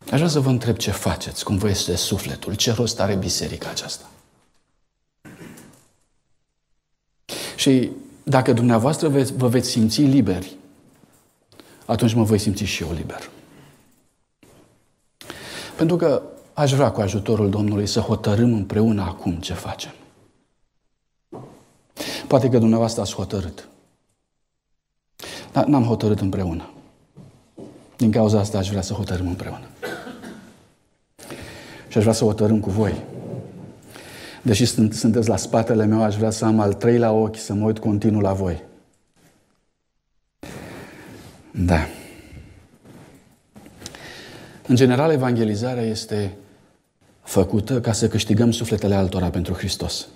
Aș vrea să vă întreb ce faceți, cum vă este sufletul, ce rost are biserica aceasta. Și dacă dumneavoastră vă veți simți liberi, atunci mă voi simți și eu liber. Pentru că aș vrea cu ajutorul Domnului să hotărâm împreună acum ce facem. Poate că dumneavoastră ați hotărât. Dar n-am hotărât împreună. Din cauza asta aș vrea să hotărâm împreună. Și aș vrea să hotărâm cu voi. Deși sunteți la spatele meu, aș vrea să am al treilea ochi, să mă uit continuu la voi. Da. În general, evangelizarea este făcută ca să câștigăm sufletele altora pentru Hristos.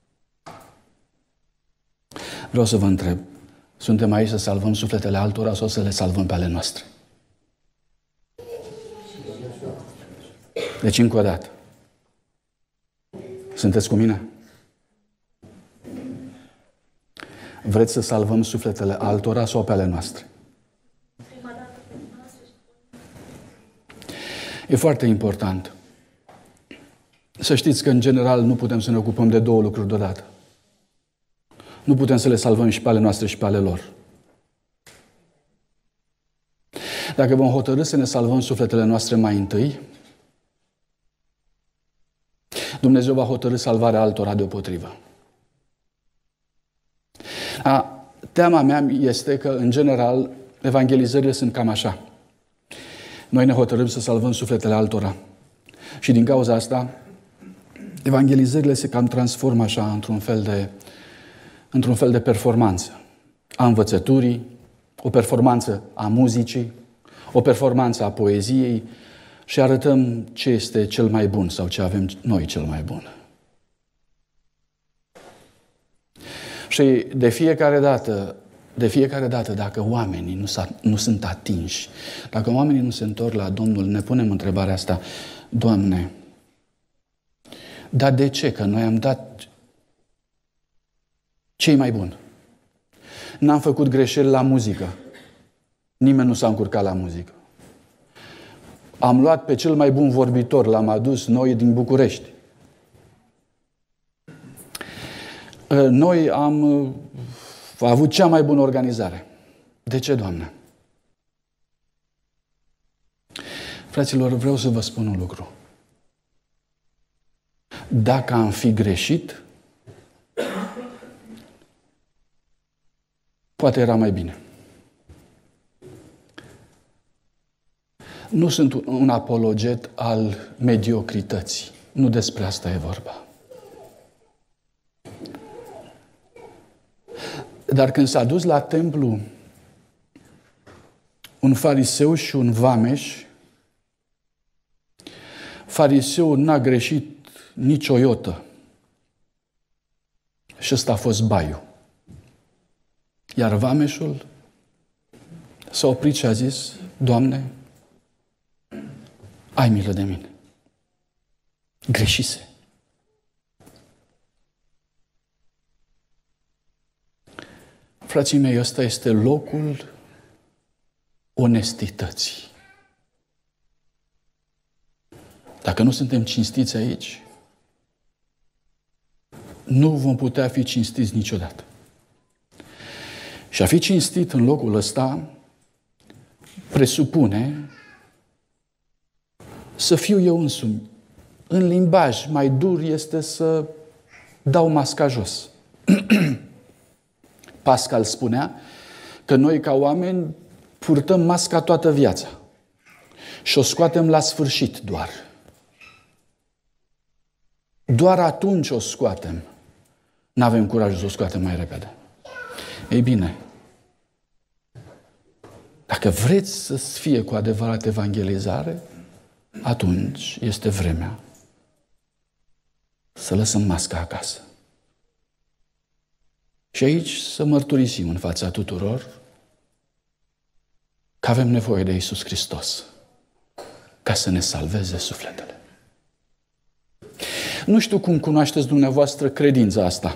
Vreau să vă întreb, suntem aici să salvăm sufletele altora sau să le salvăm pe ale noastre? Deci, încă o dată, sunteți cu mine? Vreți să salvăm sufletele altora sau pe ale noastre? E foarte important. Să știți că, în general, nu putem să ne ocupăm de două lucruri deodată. Nu putem să le salvăm și pe ale noastre și pe ale lor. Dacă vom hotărî să ne salvăm sufletele noastre mai întâi, Dumnezeu va hotărî salvarea altora deopotrivă. Teama mea este că, în general, evangelizările sunt cam așa. Noi ne hotărâm să salvăm sufletele altora. Și din cauza asta, evangelizările se cam transformă așa într-un fel de performanță a învățăturii, o performanță a muzicii, o performanță a poeziei și arătăm ce este cel mai bun sau ce avem noi cel mai bun. Și de fiecare dată, dacă oamenii nu sunt atinși, dacă oamenii nu se întorc la Domnul, ne punem întrebarea asta: Doamne, dar de ce? Că noi am dat ce-i mai bun. N-am făcut greșeli la muzică. Nimeni nu s-a încurcat la muzică. Am luat pe cel mai bun vorbitor, l-am adus noi din București. Noi am avut cea mai bună organizare. De ce, Doamne? Fraților, vreau să vă spun un lucru. Dacă am fi greșit, poate era mai bine. Nu sunt un apologet al mediocrității. Nu despre asta e vorba. Dar când s-a dus la templu un fariseu și un vameș, fariseul n-a greșit nici o iotă. Și ăsta a fost baiul. Iar vameșul s-a oprit și a zis: Doamne, ai milă de mine. Greșise. Frații mei, ăsta este locul onestității. Dacă nu suntem cinstiți aici, nu vom putea fi cinstiți niciodată. Și a fi cinstit în locul ăsta presupune să fiu eu însumi. În limbaj mai dur este să dau masca jos. Pascal spunea că noi ca oameni purtăm masca toată viața și o scoatem la sfârșit doar. Doar atunci o scoatem. N-avem curajul să o scoatem mai repede. Ei bine, dacă vreți să fie cu adevărat evangelizare, atunci este vremea să lăsăm masca acasă. Și aici să mărturisim în fața tuturor că avem nevoie de Iisus Hristos ca să ne salveze sufletele. Nu știu cum cunoașteți dumneavoastră credința asta.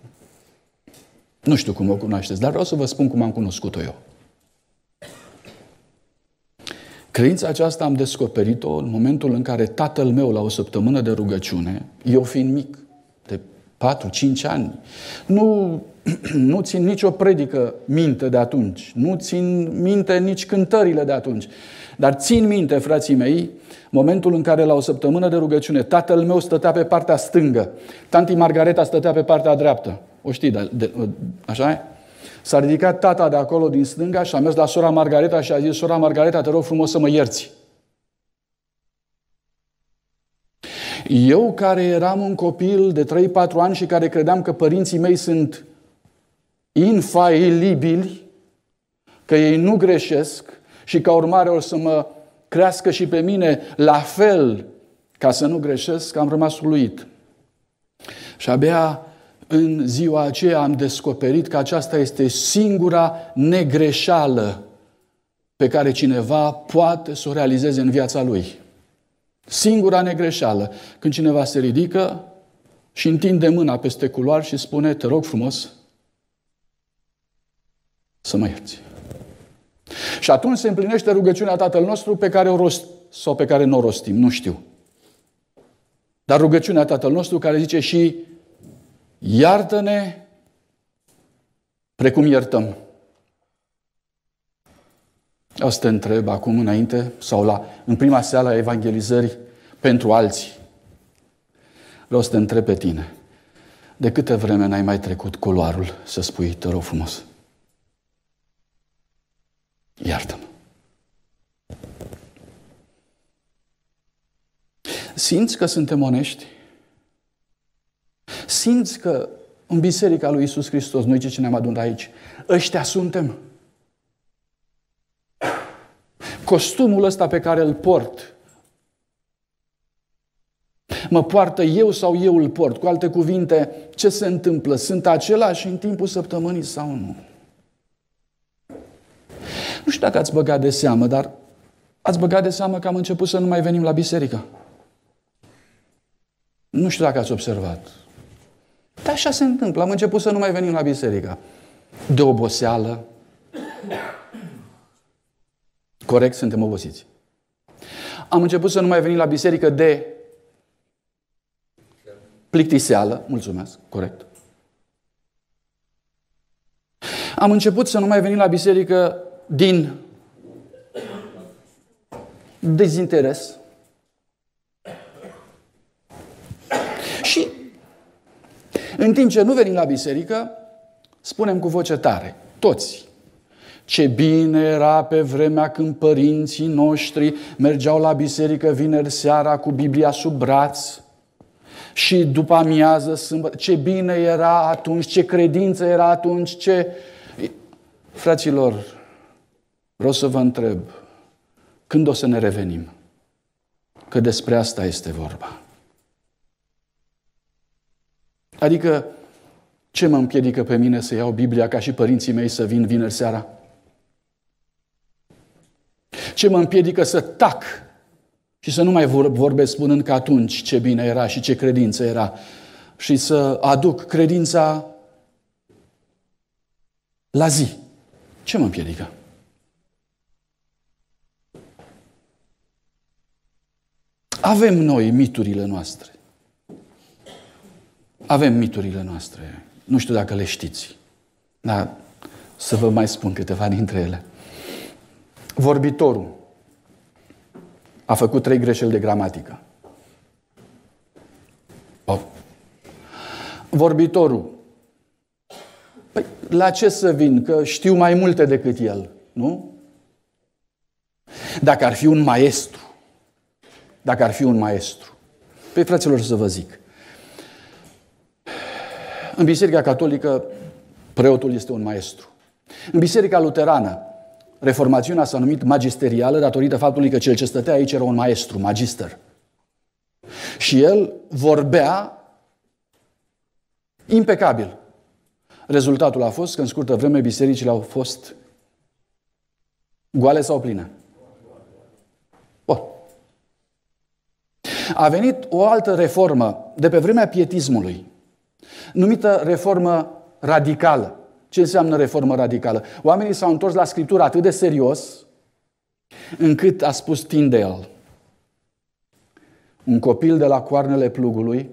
Nu știu cum o cunoașteți, dar vreau să vă spun cum am cunoscut-o eu. Credința aceasta am descoperit-o în momentul în care tatăl meu, la o săptămână de rugăciune, eu fiind mic, de 4-5 ani, nu țin nicio predică minte de atunci, nu țin minte nici cântările de atunci, dar țin minte, frații mei, momentul în care la o săptămână de rugăciune tatăl meu stătea pe partea stângă, tanti Margareta stătea pe partea dreaptă. O știi, așa e? S-a ridicat tata de acolo din stânga și a mers la sora Margareta și a zis: sora Margareta, te rog frumos să mă ierți. Eu, care eram un copil de 3-4 ani și care credeam că părinții mei sunt infailibili, că ei nu greșesc și ca urmare o să mă crească și pe mine la fel ca să nu greșesc, am rămas uluit. Și abia în ziua aceea am descoperit că aceasta este singura negreșeală pe care cineva poate să o realizeze în viața lui. Singura negreșeală. Când cineva se ridică și întinde mâna peste culoar și spune: te rog frumos să mă ierți. Și atunci se împlinește rugăciunea Tatăl nostru pe care o rost sau pe care nu o rostim, nu știu. Dar rugăciunea Tatăl nostru care zice și: iartă-ne precum iertăm. O să te întreb acum înainte sau în prima seară a evangelizării pentru alții. Vreau să te întreb pe tine. De câte vreme n-ai mai trecut culoarul să spui: te rog frumos, iartă-mă. Simți că suntem onești? Simți că în Biserica lui Iisus Hristos, noi ce ne-am adunat aici, ăștia suntem? Costumul ăsta pe care îl port, mă poartă eu sau eu îl port? Cu alte cuvinte, ce se întâmplă? Sunt același în timpul săptămânii sau nu? Nu știu dacă ați băgat de seamă, dar ați băgat de seamă că am început să nu mai venim la biserică. Nu știu dacă ați observat. Dar așa se întâmplă. Am început să nu mai venim la biserică. De oboseală. Corect, suntem obosiți. Am început să nu mai venim la biserică de plictiseală. Mulțumesc, corect. Am început să nu mai venim la biserică din dezinteres. Și în timp ce nu venim la biserică, spunem cu voce tare, toți: ce bine era pe vremea când părinții noștri mergeau la biserică vineri seara cu Biblia sub braț și după amiază sâmbătă. Ce bine era atunci, ce credință era atunci, ce... Fraților, vreau să vă întreb, când o să ne revenim? Că despre asta este vorba. Adică, ce mă împiedică pe mine să iau Biblia ca și părinții mei să vin vineri seara? Ce mă împiedică să tac și să nu mai vorbesc spunând că atunci ce bine era și ce credință era și să aduc credința la zi? Ce mă împiedică? Avem noi miturile noastre. Avem miturile noastre. Nu știu dacă le știți, dar să vă mai spun câteva dintre ele. Vorbitorul a făcut 3 greșeli de gramatică. Vorbitorul. Păi, la ce să vin? Că știu mai multe decât el, nu? Dacă ar fi un maestru. Păi, fraților, să vă zic. În Biserica Catolică, preotul este un maestru. În Biserica Luterană, reformațiunea s-a numit magisterială datorită faptului că cel ce stătea aici era un maestru, magister. Și el vorbea impecabil. Rezultatul a fost că în scurtă vreme bisericile au fost goale sau pline. Bun. A venit o altă reformă de pe vremea pietismului, numită reformă radicală. Ce înseamnă reformă radicală? Oamenii s-au întors la Scriptură atât de serios, încât a spus Tyndale: un copil de la coarnele plugului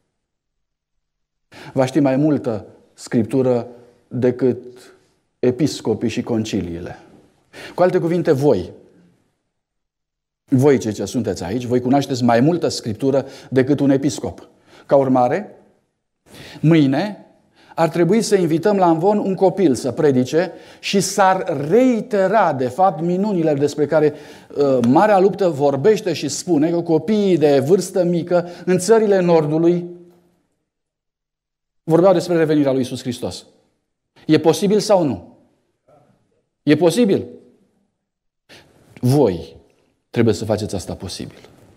va ști mai multă Scriptură decât episcopii și conciliile. Cu alte cuvinte, voi cei ce sunteți aici, voi cunoașteți mai multă Scriptură decât un episcop. Ca urmare, mâine ar trebui să invităm la amvon un copil să predice și s-ar reitera, de fapt, minunile despre care Marea Luptă vorbește și spune că copiii de vârstă mică în țările Nordului vorbeau despre revenirea lui Iisus Hristos. E posibil sau nu? E posibil? Voi trebuie să faceți asta posibil.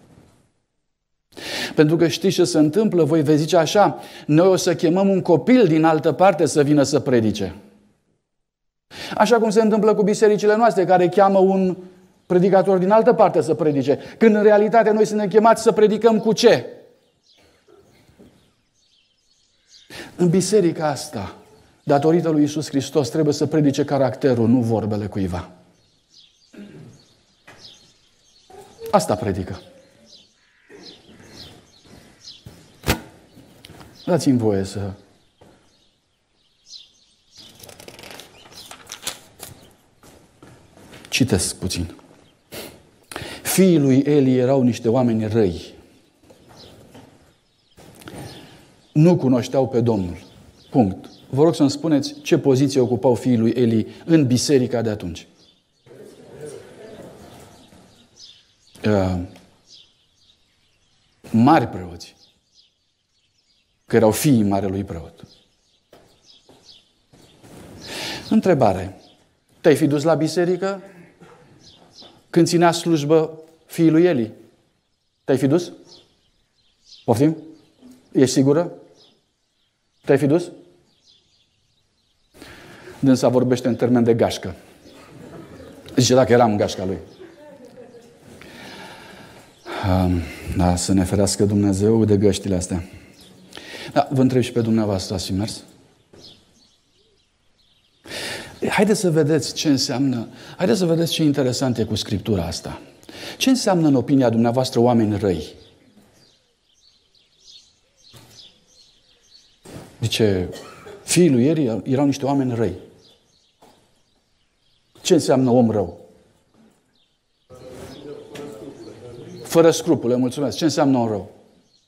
Pentru că știți ce se întâmplă? Voi veți zice așa: noi o să chemăm un copil din altă parte să vină să predice. Așa cum se întâmplă cu bisericile noastre, care cheamă un predicator din altă parte să predice. Când în realitate noi suntem chemați să predicăm cu ce? În biserica asta, datorită lui Iisus Hristos, trebuie să predice caracterul, nu vorbele cuiva. Asta predică. Dați-mi voie să citesc puțin. Fiii lui Eli erau niște oameni răi. Nu cunoșteau pe Domnul. Punct. Vă rog să-mi spuneți ce poziție ocupau fiii lui Eli în biserica de atunci. Mari preoți. Că erau fiii marelui preot. Întrebare. Te-ai fi dus la biserică când ținea slujbă fiii lui Eli? Te-ai fi dus? Poftim? Ești sigură? Te-ai fi dus? Dânsa vorbește în termen de gașcă. Zice, dacă eram gașca lui. Da, să ne ferească Dumnezeu de găștile astea. Da, vă întreb și pe dumneavoastră, ați fi mers? Haideți să vedeți ce înseamnă, haideți să vedeți ce interesant e cu Scriptura asta. Ce înseamnă în opinia dumneavoastră oameni răi? Zice, fiii lui Eli erau niște oameni răi. Ce înseamnă om rău? Fără scrupule, mulțumesc. Ce înseamnă om rău?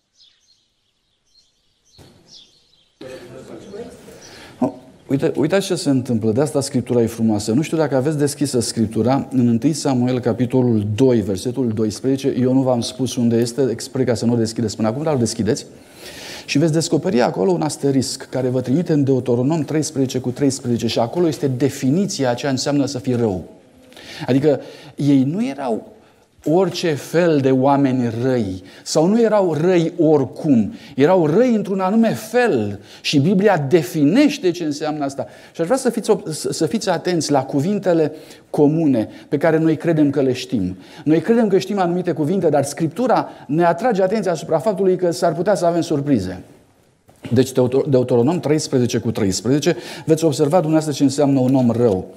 Uitați ce se întâmplă. De asta Scriptura e frumoasă. Nu știu dacă aveți deschisă Scriptura. În 1 Samuel, capitolul 2, versetul 12, eu nu v-am spus unde este, expre ca să nu o deschideți până acum, dar o deschideți. Și veți descoperi acolo un asterisc care vă trimite în Deuteronom 13:13 și acolo este definiția a ce înseamnă să fii rău. Adică ei nu erau orice fel de oameni răi sau nu erau răi oricum. Erau răi într-un anume fel și Biblia definește ce înseamnă asta. Și aș vrea să fiți atenți la cuvintele comune pe care noi credem că le știm. Noi credem că știm anumite cuvinte, dar Scriptura ne atrage atenția asupra faptului că s-ar putea să avem surprize. Deci Deuteronom 13:13 veți observa dumneavoastră ce înseamnă un om rău.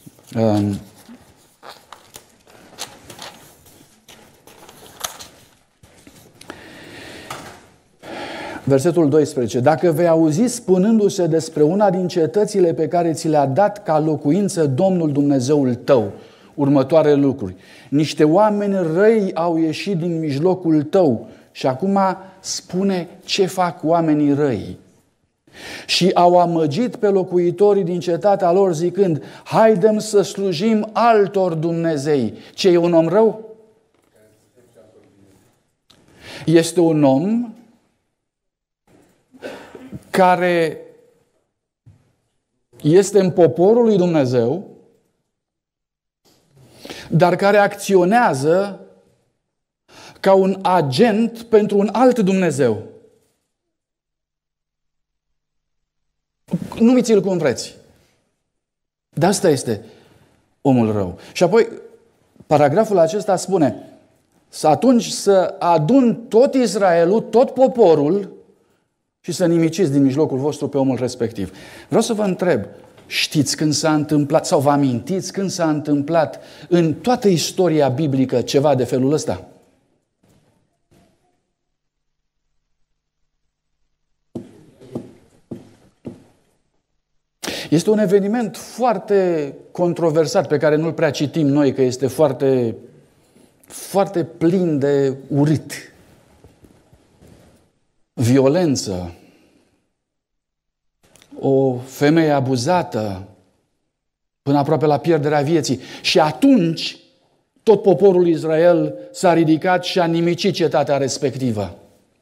Versetul 12. Dacă vei auzi spunându-se despre una din cetățile pe care ți le-a dat ca locuință Domnul Dumnezeul tău, următoarele lucruri. Niște oameni răi au ieșit din mijlocul tău și acum spune ce fac oamenii răi. Și au amăgit pe locuitorii din cetatea lor zicând, haidem să slujim altor Dumnezei. Ce e un om rău? Este un om care este în poporul lui Dumnezeu, dar care acționează ca un agent pentru un alt Dumnezeu. Numiți-l cum vreți. De asta este omul rău. Și apoi, paragraful acesta spune, atunci să adun tot Israelul, tot poporul, și să nimiciți din mijlocul vostru pe omul respectiv. Vreau să vă întreb, Știți când s-a întâmplat, sau vă amintiți când s-a întâmplat în toată istoria biblică ceva de felul ăsta? Este un eveniment foarte controversat pe care nu-l prea citim noi, că este foarte, foarte plin de urât. Violență, o femeie abuzată până aproape la pierderea vieții. Și atunci tot poporul Israel s-a ridicat și a nimicit cetatea respectivă.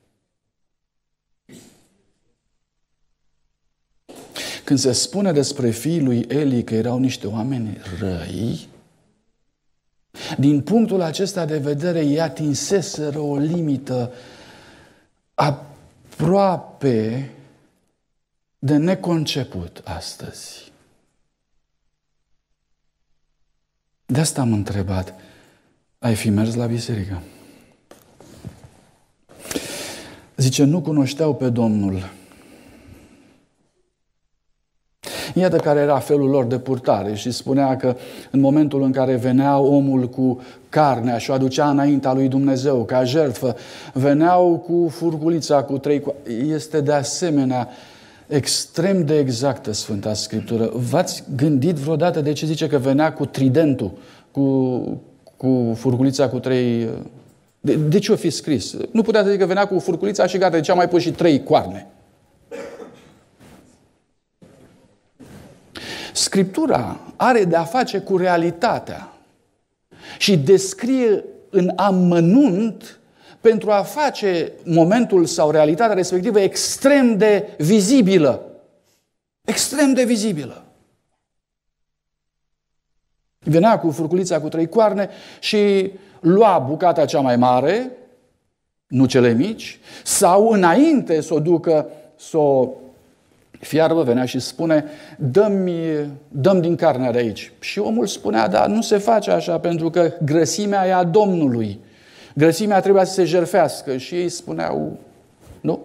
Când se spune despre fiii lui Eli că erau niște oameni răi, din punctul acesta de vedere, ei atinseseră o limită aproape de neconceput astăzi. De asta am întrebat, ai fi mers la biserică? Zice, nu cunoșteau pe Domnul. Iată care era felul lor de purtare și spunea că în momentul în care venea omul cu carnea și o aducea înaintea lui Dumnezeu ca jertfă, veneau cu furculița cu 3 coarne. Este de asemenea extrem de exactă Sfânta Scriptură. V-ați gândit vreodată de ce zice că venea cu tridentul, cu furculița cu 3... De ce o fi scris? Nu putea să zică că venea cu furculița și gata, de ce a mai pus și 3 coarne? Scriptura are de-a face cu realitatea și descrie în amănunt pentru a face momentul sau realitatea respectivă extrem de vizibilă. Extrem de vizibilă. Venea cu furculița cu 3 coarne și lua bucata cea mai mare, nu cele mici, sau înainte să o ducă, să o fiarbă, venea și spune, dăm din carnea de aici. Și omul spunea, da, nu se face așa, pentru că grăsimea e a Domnului. Grăsimea trebuia să se jertfească. Și ei spuneau, nu.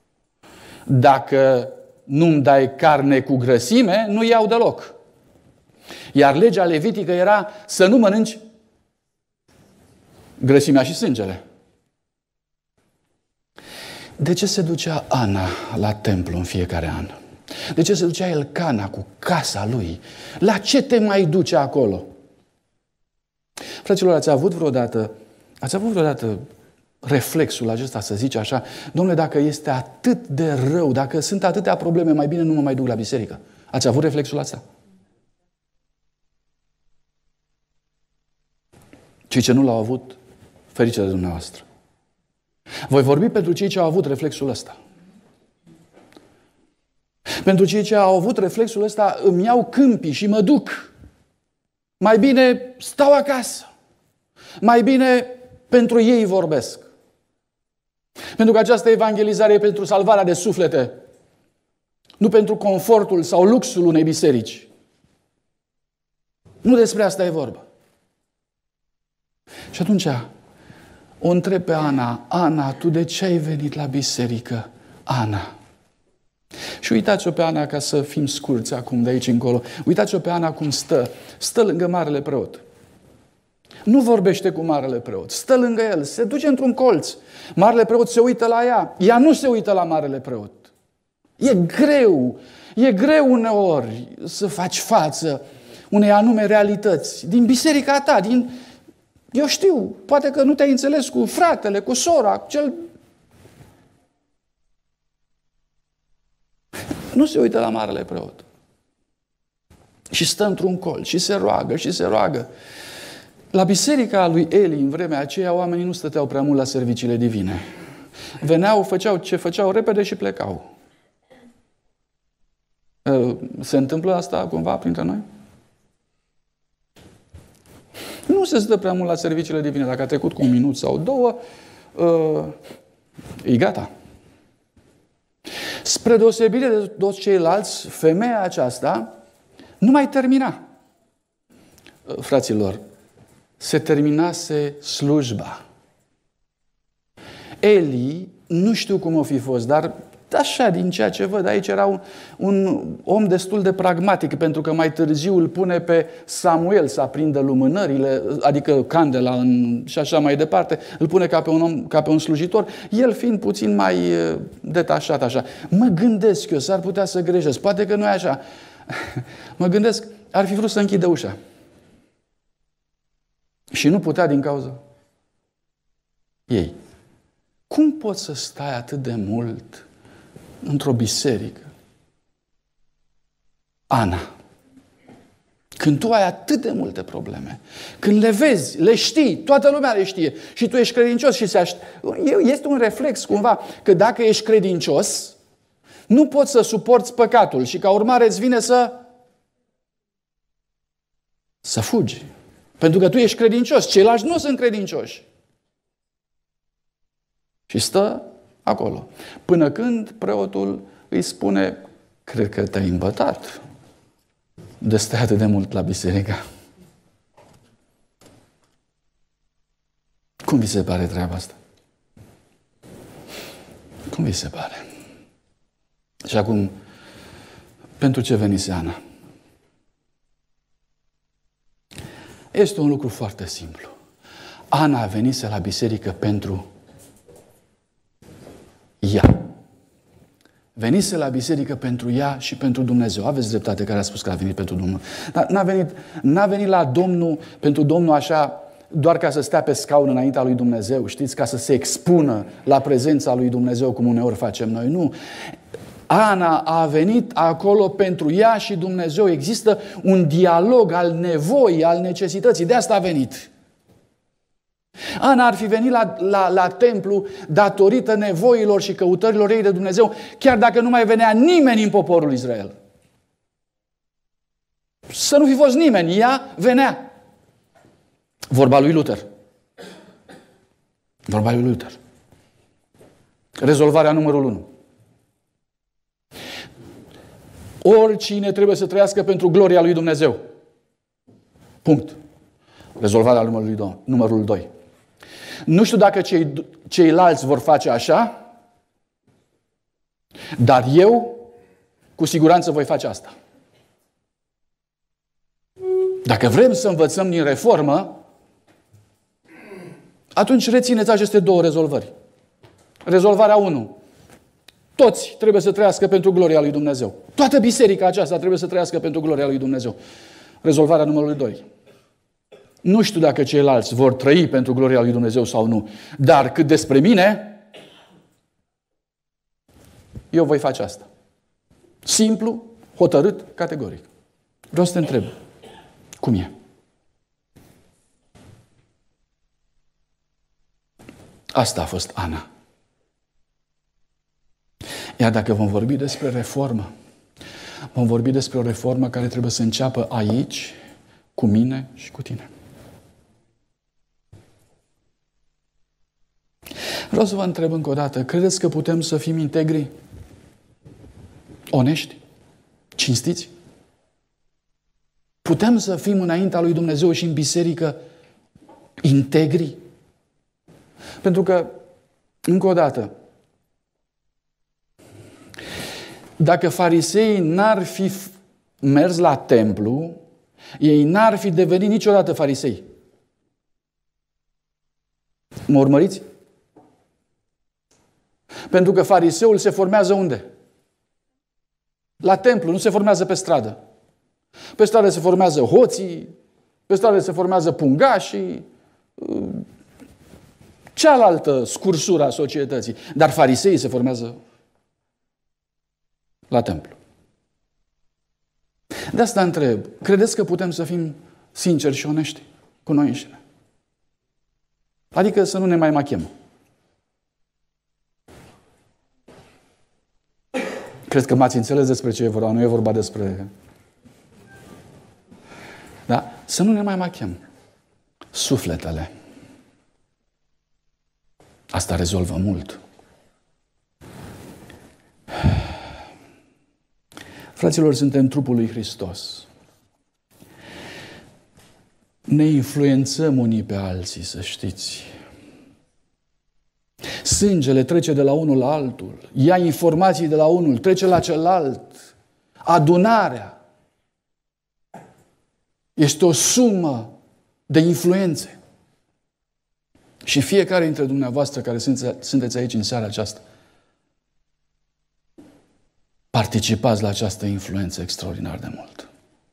Dacă nu-mi dai carne cu grăsime, nu iau deloc. Iar legea levitică era să nu mănânci grăsimea și sângele. De ce se ducea Ana la templu în fiecare an? De ce se ducea Elcana cu casa lui? La ce te mai duce acolo? Fraților, ați avut vreodată reflexul acesta să zici așa, Dom'le, dacă este atât de rău, dacă sunt atâtea probleme, mai bine nu mă mai duc la biserică? Ați avut reflexul ăsta? Cei ce nu l-au avut, ferice de dumneavoastră. Voi vorbi pentru cei ce au avut reflexul ăsta. Pentru cei ce au avut reflexul ăsta, îmi iau câmpii și mă duc. Mai bine stau acasă. Mai bine pentru ei vorbesc. Pentru că această evangelizare e pentru salvarea de suflete. Nu pentru confortul sau luxul unei biserici. Nu despre asta e vorba. Și atunci o întreb pe Ana, Ana, tu de ce ai venit la biserică? Ana. Și uitați-o pe Ana, ca să fim scurți acum de aici încolo. Uitați-o pe Ana cum stă. Stă lângă marele preot. Nu vorbește cu marele preot. Stă lângă el. Se duce într-un colț. Marele preot se uită la ea. Ea nu se uită la marele preot. E greu. E greu uneori să faci față unei anume realități. Din biserica ta, eu știu, poate că nu te-ai înțeles cu fratele, cu sora, Nu se uită la marele preot. Și stă într-un colț și se roagă și se roagă. La biserica lui Eli, în vremea aceea, oamenii nu stăteau prea mult la serviciile divine. Veneau, făceau ce făceau repede și plecau. Se întâmplă asta cumva printre noi? Nu se stă prea mult la serviciile divine. Dacă a trecut cu 1 minut sau 2, e gata. Spre deosebire de toți ceilalți, femeia aceasta nu mai termina. Fraților, se terminase slujba. Eli, nu știu cum o fi fost, dar așa, din ceea ce văd, aici era un om destul de pragmatic, pentru că mai târziu îl pune pe Samuel să aprindă lumânările, adică candela și așa mai departe, îl pune ca pe un om, ca pe un slujitor, el fiind puțin mai detașat așa. Mă gândesc eu, s-ar putea să greșesc, poate că nu e așa. Mă gândesc, ar fi vrut să închidă ușa. Și nu putea din cauza ei. Cum poți să stai atât de mult într-o biserică, Ana, când tu ai atât de multe probleme, când le vezi, le știi, toată lumea le știe și tu ești credincios și este un reflex cumva că dacă ești credincios, nu poți să suporți păcatul și ca urmare îți vine să fugi. Pentru că tu ești credincios, ceilalți nu sunt credincioși. Și stă acolo. Până când preotul îi spune, cred că te-ai îmbătat de stai atât de mult la biserică. Cum vi se pare treaba asta? Cum vi se pare? Și acum, pentru ce venise Ana? Este un lucru foarte simplu. Ana venise la biserică pentru ea. Venise la biserică pentru ea și pentru Dumnezeu. Aveți dreptate care a spus că a venit pentru Domnul. Dar n-a venit la Domnul, pentru Domnul așa, doar ca să stea pe scaun înaintea lui Dumnezeu, știți, ca să se expună la prezența lui Dumnezeu, cum uneori facem noi. Nu. Ana a venit acolo pentru ea și Dumnezeu. Există un dialog al nevoii, al necesității. De asta a venit. Ana ar fi venit la templu datorită nevoilor și căutărilor ei de Dumnezeu, chiar dacă nu mai venea nimeni în poporul Israel. Să nu fi fost nimeni, ea venea. Vorba lui Luther. Vorba lui Luther. Rezolvarea numărul 1. Oricine trebuie să trăiască pentru gloria lui Dumnezeu. Punct. Rezolvarea numărul 2. Nu știu dacă ceilalți vor face așa, dar eu cu siguranță voi face asta. Dacă vrem să învățăm din reformă, atunci rețineți aceste două rezolvări. Rezolvarea 1. Toți trebuie să trăiască pentru gloria lui Dumnezeu. Toată biserica aceasta trebuie să trăiască pentru gloria lui Dumnezeu. Rezolvarea numărului 2. Nu știu dacă ceilalți vor trăi pentru gloria lui Dumnezeu sau nu, dar cât despre mine, eu voi face asta. Simplu, hotărât, categoric. Vreau să te întreb, cum e? Asta a fost Ana. Iar dacă vom vorbi despre reformă, vom vorbi despre o reformă care trebuie să înceapă aici, cu mine și cu tine. Vreau să vă întreb încă o dată, credeți că putem să fim integri? Onești? Cinstiți? Putem să fim înaintea lui Dumnezeu și în biserică integri? Pentru că, încă o dată, dacă fariseii n-ar fi mers la templu, ei n-ar fi devenit niciodată farisei. Mă urmăriți? Pentru că fariseul se formează unde? La templu, nu se formează pe stradă. Pe stradă se formează hoții, pe stradă se formează pungașii, cealaltă scursură a societății. Dar fariseii se formează la templu. De asta întreb, credeți că putem să fim sinceri și onești cu noi înșine? Adică să nu ne mai machiem. Cred că m-ați înțeles despre ce e vorba, nu e vorba despre... Da? Să nu ne mai machiem. Sufletele. Asta rezolvă mult. Fraților, suntem trupul lui Hristos. Ne influențăm unii pe alții, să știți. Sângele trece de la unul la altul, ia informații de la unul, trece la celălalt. Adunarea este o sumă de influențe. Și fiecare dintre dumneavoastră care sunteți aici în seara aceasta, participați la această influență extraordinar de mult.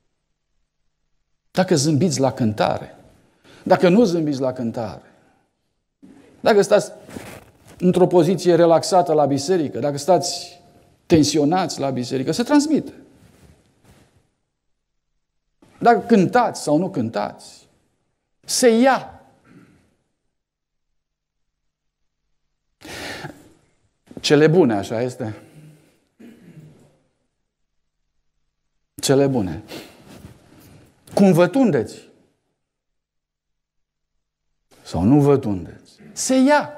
Dacă zâmbiți la cântare, dacă nu zâmbiți la cântare, dacă stați într-o poziție relaxată la biserică, dacă stați tensionați la biserică, se transmite. Dacă cântați sau nu cântați, se ia. Cele bune, așa este? Cele bune. Cum vă tundeți? Sau nu vă tundeți? Se ia.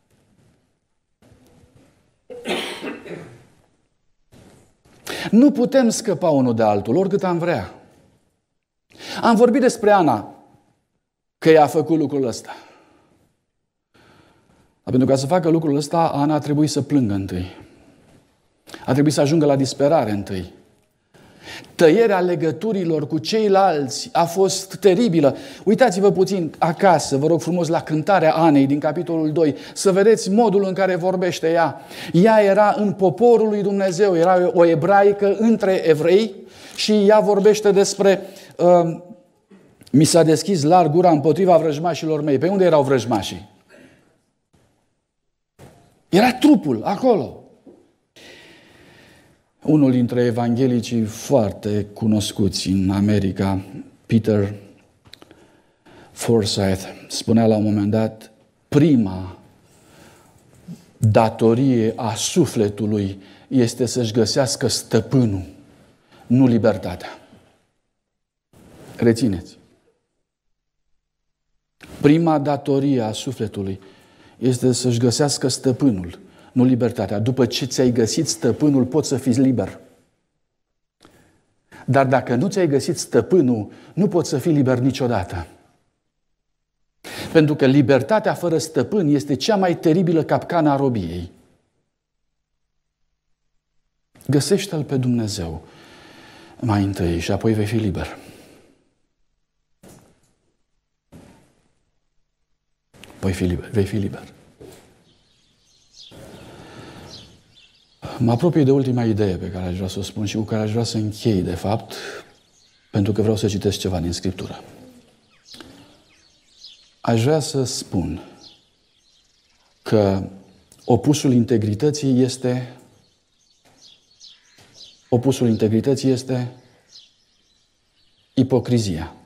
Nu putem scăpa unul de altul, oricât am vrea. Am vorbit despre Ana, că ea a făcut lucrul ăsta. Dar pentru ca să facă lucrul ăsta, Ana a trebuit să plângă întâi. A trebuit să ajungă la disperare întâi. Tăierea legăturilor cu ceilalți a fost teribilă. Uitați-vă puțin acasă, vă rog frumos, la cântarea Anei din capitolul 2, să vedeți modul în care vorbește ea. Ea era în poporul lui Dumnezeu, era o ebraică între evrei și ea vorbește despre mi s-a deschis larg gura împotriva vrăjmașilor mei. Pe unde erau vrăjmașii? Era trupul acolo. Unul dintre evanghelicii foarte cunoscuți în America, Peter Forsyth, spunea la un moment dat, prima datorie a sufletului este să-și găsească stăpânul, nu libertatea. Rețineți. Prima datorie a sufletului este să-și găsească stăpânul, nu libertatea. După ce ți-ai găsit stăpânul, poți să fii liber. Dar dacă nu ți-ai găsit stăpânul, nu poți să fii liber niciodată. Pentru că libertatea fără stăpân este cea mai teribilă capcană a robiei. Găsește-L pe Dumnezeu mai întâi și apoi vei fi liber. Vei fi liber. Mă apropii de ultima idee pe care aș vrea să o spun și cu care aș vrea să închei, de fapt, pentru că vreau să citesc ceva din Scriptură. Aș vrea să spun că opusul integrității este ipocrizia.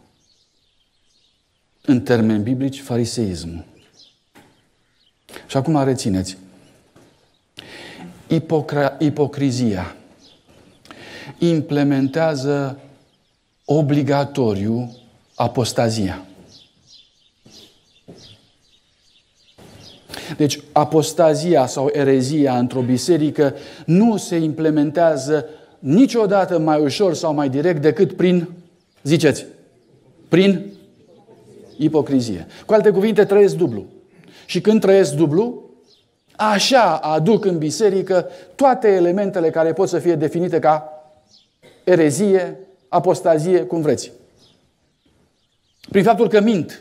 În termeni biblici, fariseismul. Și acum rețineți. Ipocrizia implementează obligatoriu apostazia. Deci apostazia sau erezia într-o biserică nu se implementează niciodată mai ușor sau mai direct decât prin, ziceți, prin ipocrizie. Cu alte cuvinte, trăiesc dublu. Și când trăiesc dublu, așa aduc în biserică toate elementele care pot să fie definite ca erezie, apostazie, cum vreți. Prin faptul că mint.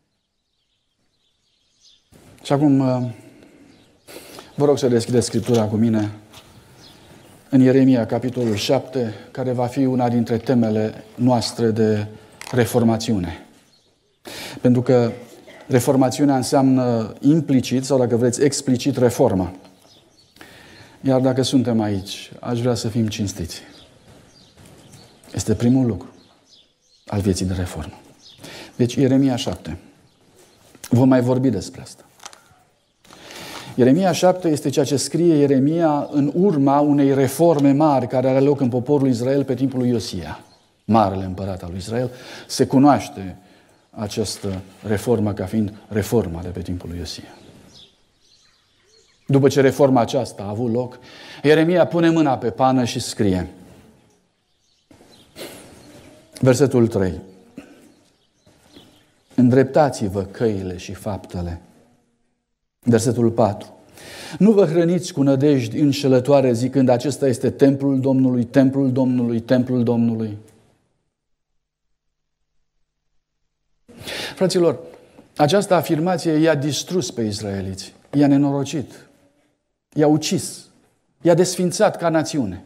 Și acum vă rog să deschideți Scriptura cu mine în Ieremia, capitolul 7, care va fi una dintre temele noastre de reformațiune. Pentru că reformațiunea înseamnă implicit, sau dacă vreți, explicit, reformă. Iar dacă suntem aici, aș vrea să fim cinstiți. Este primul lucru al vieții de reformă. Deci, Ieremia 7. Vom mai vorbi despre asta. Ieremia 7 este ceea ce scrie Ieremia în urma unei reforme mari care are loc în poporul Israel pe timpul lui Iosia. Marele împărat al lui Israel. Se cunoaște această reformă ca fiind reforma de pe timpul lui Iosia. După ce reforma aceasta a avut loc, Ieremia pune mâna pe pană și scrie. Versetul 3. Îndreptați-vă căile și faptele. Versetul 4. Nu vă hrăniți cu nădejdi înșelătoare zicând acesta este templul Domnului, templul Domnului, templul Domnului. Fraților, această afirmație i-a distrus pe israeliți, i-a nenorocit, i-a ucis, i-a desfințat ca națiune.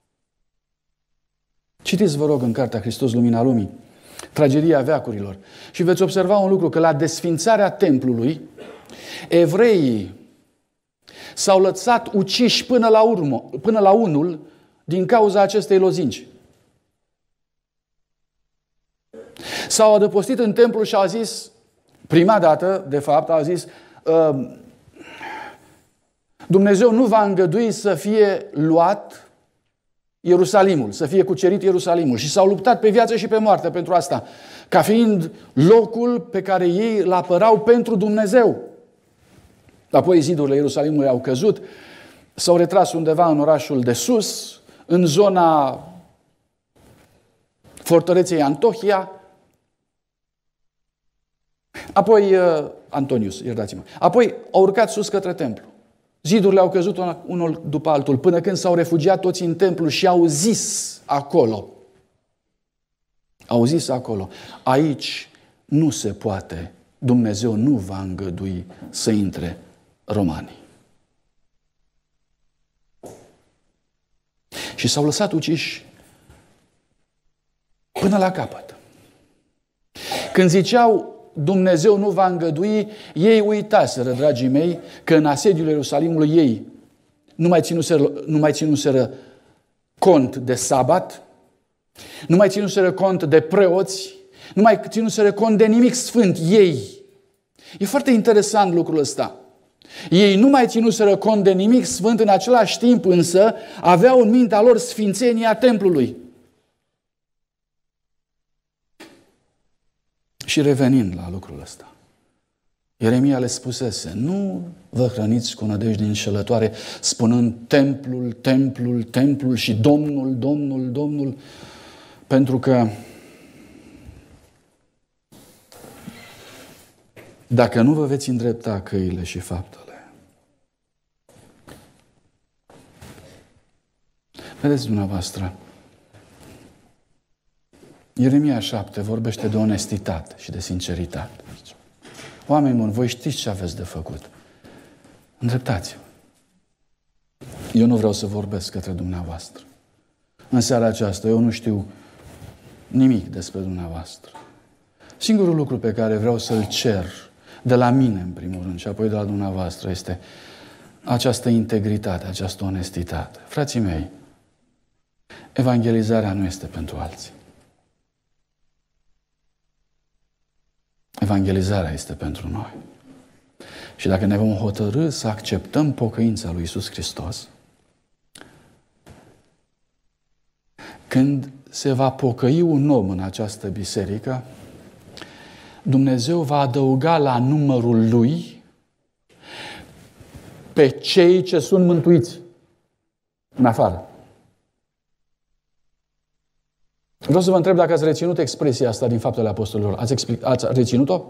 Citiți, vă rog, în Cartea Hristos, Lumina Lumii, Tragedia veacurilor, și veți observa un lucru, că la desfințarea templului, evreii s-au lăsat uciși până la unul din cauza acestei lozinci. S-au adăpostit în templu și au zis, prima dată, de fapt, au zis, Dumnezeu nu va îngădui să fie luat Ierusalimul, să fie cucerit Ierusalimul. Și s-au luptat pe viață și pe moarte pentru asta, ca fiind locul pe care ei îl apărau pentru Dumnezeu. Apoi zidurile Ierusalimului au căzut, s-au retras undeva în orașul de sus, în zona fortăreței Antohia. Apoi, Antonius, iertați-mă. Apoi au urcat sus către templu. Zidurile au căzut unul după altul, până când s-au refugiat toți în templu și au zis acolo. Au zis acolo, aici nu se poate, Dumnezeu nu va îngădui să intre romanii. Și s-au lăsat uciși până la capăt. Când ziceau Dumnezeu nu va îngădui, ei uitaseră, dragii mei, că în asediul Ierusalimului ei nu mai ținuseră cont de sabat, nu mai ținuseră cont de preoți, nu mai ținuseră cont de nimic sfânt ei. E foarte interesant lucrul ăsta. Ei nu mai ținuseră cont de nimic sfânt, în același timp însă aveau în mintea lor sfințenia templului. Și revenind la lucrul ăsta, Ieremia le spusese, nu vă hrăniți cu nădejde înșelătoare, spunând templul, templul, templul și Domnul, Domnul, Domnul, pentru că dacă nu vă veți îndrepta căile și faptele, vedeți dumneavoastră, Ieremia 7 vorbește de onestitate și de sinceritate. Oameni buni, voi știți ce aveți de făcut. Îndreptați-vă. Eu nu vreau să vorbesc către dumneavoastră. În seara aceasta eu nu știu nimic despre dumneavoastră. Singurul lucru pe care vreau să-l cer de la mine, în primul rând, și apoi de la dumneavoastră, este această integritate, această onestitate. Frații mei, evangelizarea nu este pentru alții. Evangelizarea este pentru noi. Și dacă ne vom hotărî să acceptăm pocăința lui Iisus Hristos, când se va pocăi un om în această biserică, Dumnezeu va adăuga la numărul lui pe cei ce sunt mântuiți în afară. Vreau să vă întreb dacă ați reținut expresia asta din Faptele Apostolilor. Ați reținut-o?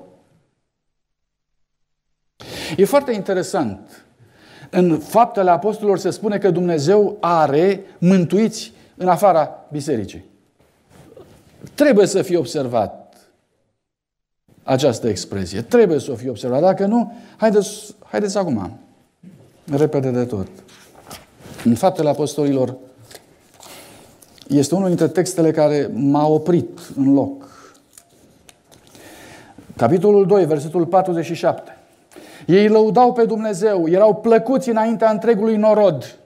E foarte interesant. În Faptele Apostolilor se spune că Dumnezeu are mântuiți în afara bisericii. Trebuie să fie observat această expresie. Trebuie să o fie observat. Dacă nu, haideți acum. Repede de tot. În Faptele Apostolilor este unul dintre textele care m-a oprit în loc. Capitolul 2, versetul 47. Ei lăudau pe Dumnezeu, erau plăcuți înaintea întregului norod.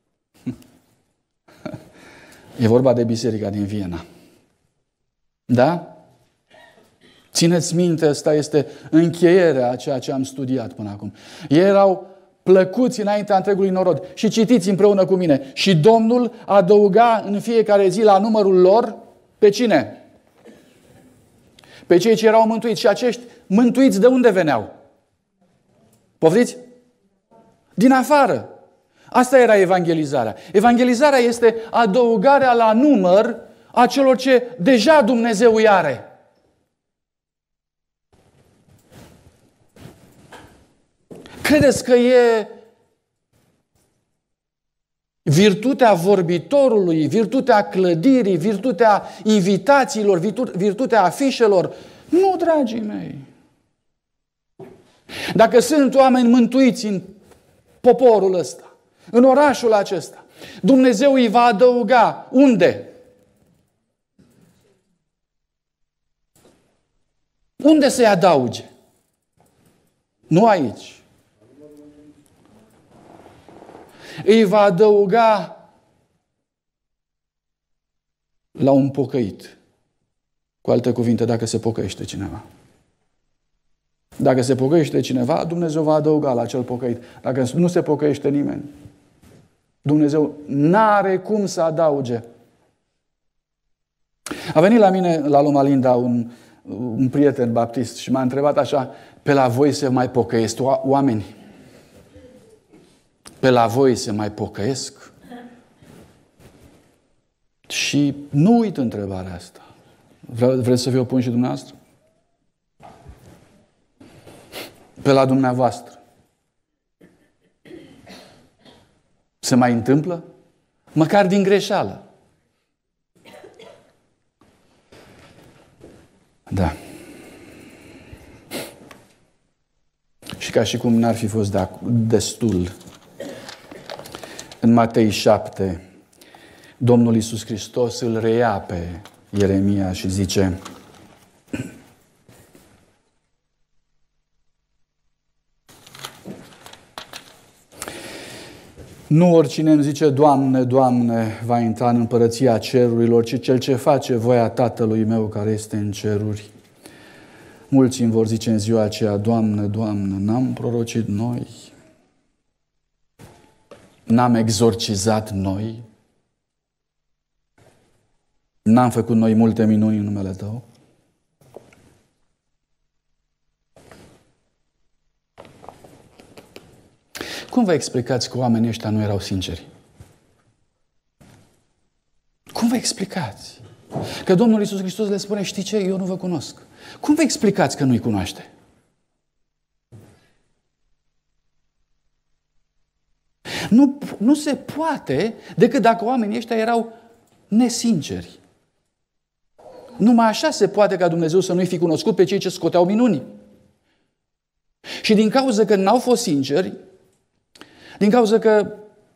E vorba de biserica din Viena. Da? Țineți minte, asta este încheierea a ceea ce am studiat până acum. Ei erau plăcuți înaintea întregului norod. Și citiți împreună cu mine. Și Domnul adăuga în fiecare zi la numărul lor pe cine? Pe cei ce erau mântuiți. Și acești mântuiți de unde veneau? Poftiți? Din afară. Asta era evangelizarea. Evangelizarea este adăugarea la număr a celor ce deja Dumnezeu îi are. Credeți că e virtutea vorbitorului, virtutea clădirii, virtutea invitațiilor, virtutea afișelor. Nu, dragii mei. Dacă sunt oameni mântuiți în poporul ăsta, în orașul acesta, Dumnezeu îi va adăuga. Unde? Unde să-i adauge? Nu aici. Îi va adăuga la un pocăit. Cu alte cuvinte, dacă se pocăiește cineva. Dacă se pocăiește cineva, Dumnezeu va adăuga la acel pocăit. Dacă nu se pocăiește nimeni, Dumnezeu n-are cum să adauge. A venit la mine, la Loma Linda, un prieten baptist și m-a întrebat așa: pe la voi se mai pocăiesc oameni? Pe la voi se mai pocăiesc? Și nu uit întrebarea asta. Vreți să vi-o pun și dumneavoastră? Pe la dumneavoastră se mai întâmplă? Măcar din greșeală. Da. Și ca și cum n-ar fi fost destul, în Matei 7, Domnul Iisus Hristos îl reia pe Ieremia și zice: nu oricine îmi zice Doamne, Doamne, va intra în împărăția cerurilor, ci cel ce face voia Tatălui meu care este în ceruri. Mulți îmi vor zice în ziua aceea: Doamne, Doamne, n-am prorocit noi? N-am exorcizat noi? N-am făcut noi multe minuni în numele Tău? Cum vă explicați că oamenii ăștia nu erau sinceri? Cum vă explicați că Domnul Iisus Hristos le spune: știi ce, eu nu vă cunosc? Cum vă explicați că nu-i cunoaște? Nu se poate decât dacă oamenii ăștia erau nesinceri. Numai așa se poate ca Dumnezeu să nu-i fi cunoscut pe cei ce scoteau minuni. Și din cauza că n-au fost sinceri, din cauza că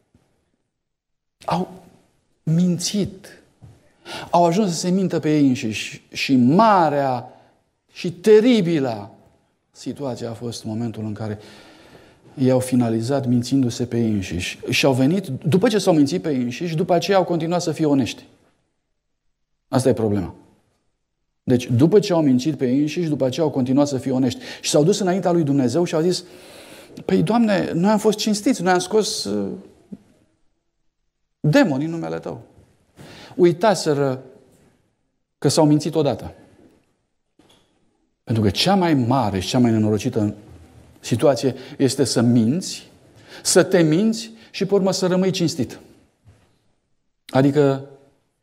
au mințit, au ajuns să se mintă pe ei înșiși, și marea și teribilă situație a fost momentul în care ei au finalizat mințindu-se pe ei înșiși. Și au venit, după ce s-au mințit pe ei înșiși, după aceea au continuat să fie onești. Asta e problema. Deci, după ce au mințit pe ei înșiși, după aceea au continuat să fie onești. Și s-au dus înaintea lui Dumnezeu și au zis: păi, Doamne, noi am fost cinstiți, noi am scos demoni în numele Tău. Uitaseră că s-au mințit odată. Pentru că cea mai mare și cea mai nenorocită situație este să minți, să te minți și pe urmă să rămâi cinstit. Adică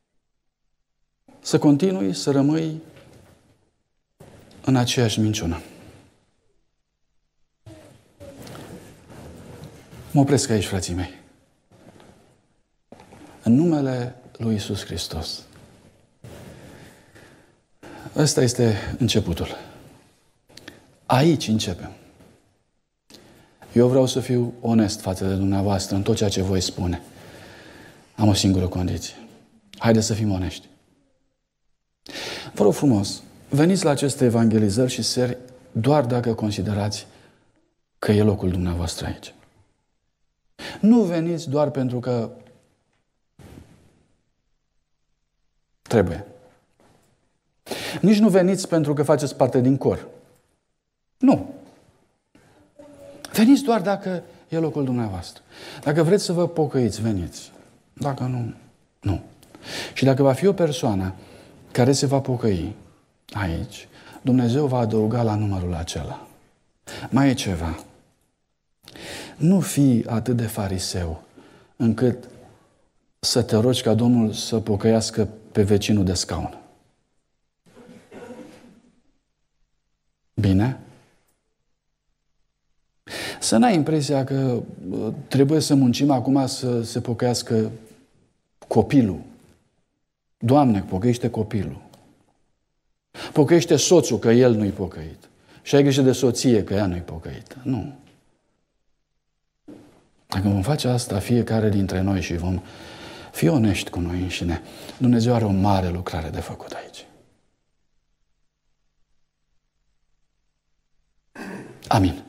să continui să rămâi în aceeași minciună. Mă opresc aici, frații mei. În numele lui Iisus Hristos. Ăsta este începutul. Aici începem. Eu vreau să fiu onest față de dumneavoastră în tot ceea ce voi spune. Am o singură condiție. Haideți să fim onești. Vă rog frumos, veniți la aceste evangelizări și seri doar dacă considerați că e locul dumneavoastră aici. Nu veniți doar pentru că trebuie. Nici nu veniți pentru că faceți parte din cor. Nu. Veniți doar dacă e locul dumneavoastră. Dacă vreți să vă pocăiți, veniți. Dacă nu, nu. Și dacă va fi o persoană care se va pocăi aici, Dumnezeu va adăuga la numărul acela. Mai e ceva. Nu fi atât de fariseu încât să te rogi ca Domnul să pocăiască pe vecinul de scaun. Să n-ai impresia că trebuie să muncim acum să se pocăiască copilul. Doamne, pocăiește copilul. Pocăiește soțul, că el nu-i pocăit. Și ai grijă de soție, că ea nu-i pocăită. Nu. Dacă vom face asta fiecare dintre noi și vom fi onești cu noi înșine, Dumnezeu are o mare lucrare de făcut aici. Amin.